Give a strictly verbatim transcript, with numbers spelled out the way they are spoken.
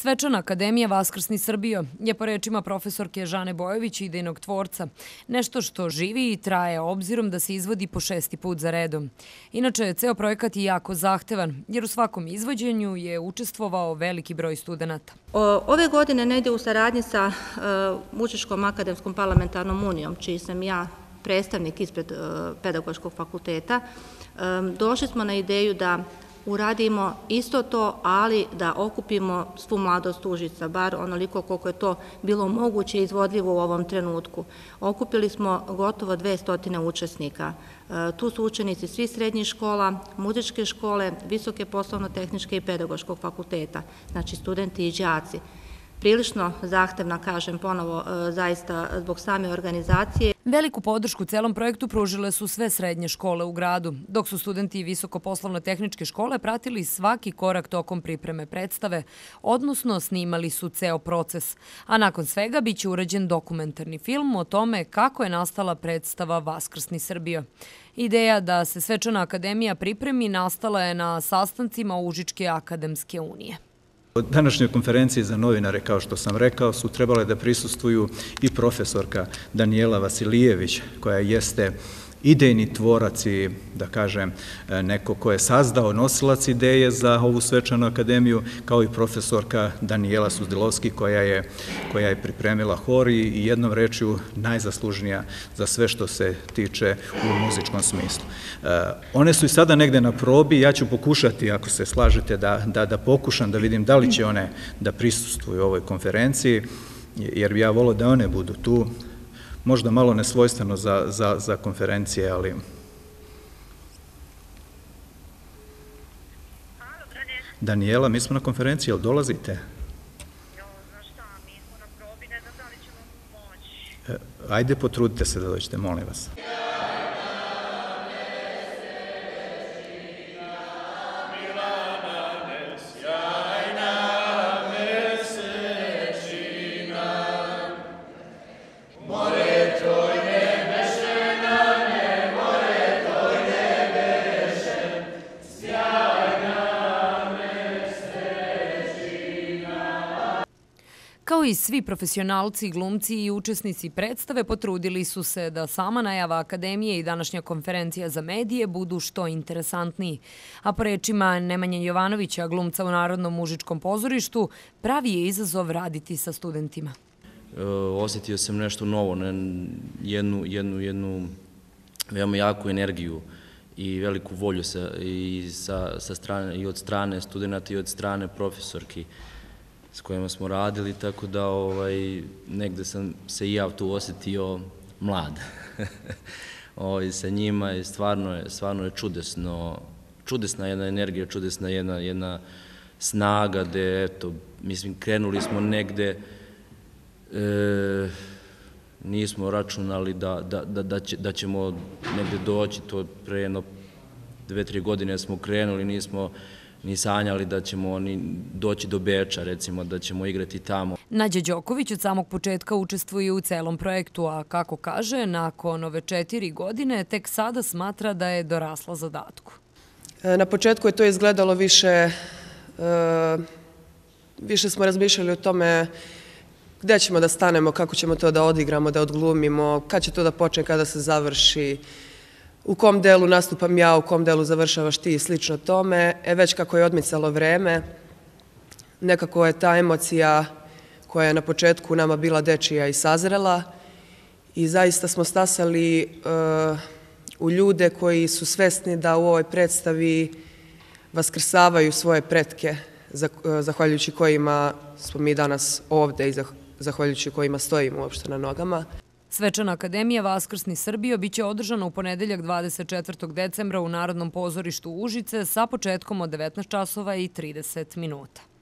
Svečana akademija Vaskrsni Srbijo je po rečima profesorke Žane Bojović idejnog tvorca nešto što živi i traje obzirom da se izvodi po šesti put za redom. Inače, ceo projekat je jako zahtevan jer u svakom izvođenju je učestvovao veliki broj studenata. Ove godine negdje u saradnji sa Muzičkom akademskom parlamentarnom unijom, čiji sam ja predstavnik ispred Pedagoškog fakulteta, došli smo na ideju da uradimo isto to, ali da okupimo svu mladost Užica, bar onoliko koliko je to bilo moguće i izvodljivo u ovom trenutku. Okupili smo gotovo dvesta učesnika. Tu su učenici svih srednjih škola, muzičke škole, visoke poslovno-tehničke i pedagoškog fakulteta, znači studenti i đaci. Prilično zahtevna, kažem ponovo, zaista zbog same organizacije. Veliku podršku celom projektu pružile su sve srednje škole u gradu, dok su studenti visoko-poslovno-tehničke škole pratili svaki korak tokom pripreme predstave, odnosno snimali su ceo proces. A nakon svega biće urađen dokumentarni film o tome kako je nastala predstava Vaskrsni Srbijo. Ideja da se Svečana akademija pripremi nastala je na sastancima Užičke akademske unije. Od današnjoj konferenciji za novinare, kao što sam rekao, su trebale da prisustvuju i profesorka Danijela Vasilijević, koja jeste idejni tvorac i, da kažem, neko ko je sazdao nosilac ideje za ovu Svečanu akademiju, kao i profesorka Danijela Suzdilovski, koja je, koja je pripremila hor i jednom rečju najzaslužnija za sve što se tiče u muzičkom smislu. One su i sada negde na probi, ja ću pokušati, ako se slažete, da, da, da pokušam da vidim da li će one da prisustvuju ovoj konferenciji, jer bi ja volio da one budu tu. Možda malo nesvojstveno za, za, za konferencije, ali... Danijela, mi smo na konferenciji, jel dolazite? Jo, znaš šta, mi smo na probi, ne znam da li ćemo moći. Ajde, potrudite se da dođete, molim vas. Kao i svi profesionalci, glumci i učesnici predstave, potrudili su se da sama najava akademije i današnja konferencija za medije budu što interesantniji. A po rečima Nemanje Jovanovića, glumca u Narodnom muzičkom pozorištu, pravi je izazov raditi sa studentima. Osjetio sam nešto novo, jednu, jednu, jednu veoma jaku energiju i veliku volju sa, i, sa, sa strane, i od strane studenta i od strane profesorki s kojima smo radili, tako da ovaj, negde sam se i ja tu osjetio mlad. ovaj, sa njima i stvarno je, stvarno je čudesno, čudesna jedna energija, čudesna jedna, jedna snaga, gde, eto, mislim, krenuli smo negde, e, nismo računali da, da, da, da, će, da ćemo negde doći, to pre jedno dve, tri godine smo krenuli, nismo ni sanjali da ćemo doći do Beča, recimo, da ćemo igrati tamo. Nađa Đoković od samog početka učestvuje u celom projektu, a kako kaže, nakon ove četiri godine tek sada smatra da je dorasla zadatku. Na početku je to izgledalo više, više smo razmišljali o tome gde ćemo da stanemo, kako ćemo to da odigramo, da odglumimo, kad će to da počne, kada se završi, u kom delu nastupam ja, u kom delu završavaš ti i slično tome. E već kako je odmicalo vreme, nekako je ta emocija koja je na početku nama bila dečija i sazrela i zaista smo stasali uh, u ljude koji su svesni da u ovoj predstavi vaskrsavaju svoje pretke, zahvaljujući kojima smo mi danas ovde i zahvaljujući kojima stojimo uopšte na nogama. Svečana akademija Vaskrsni Srbijo biće održana u ponedeljak dvadeset četvrtog decembra u Narodnom pozorištu Užice sa početkom od devetnaest časova i trideset minuta.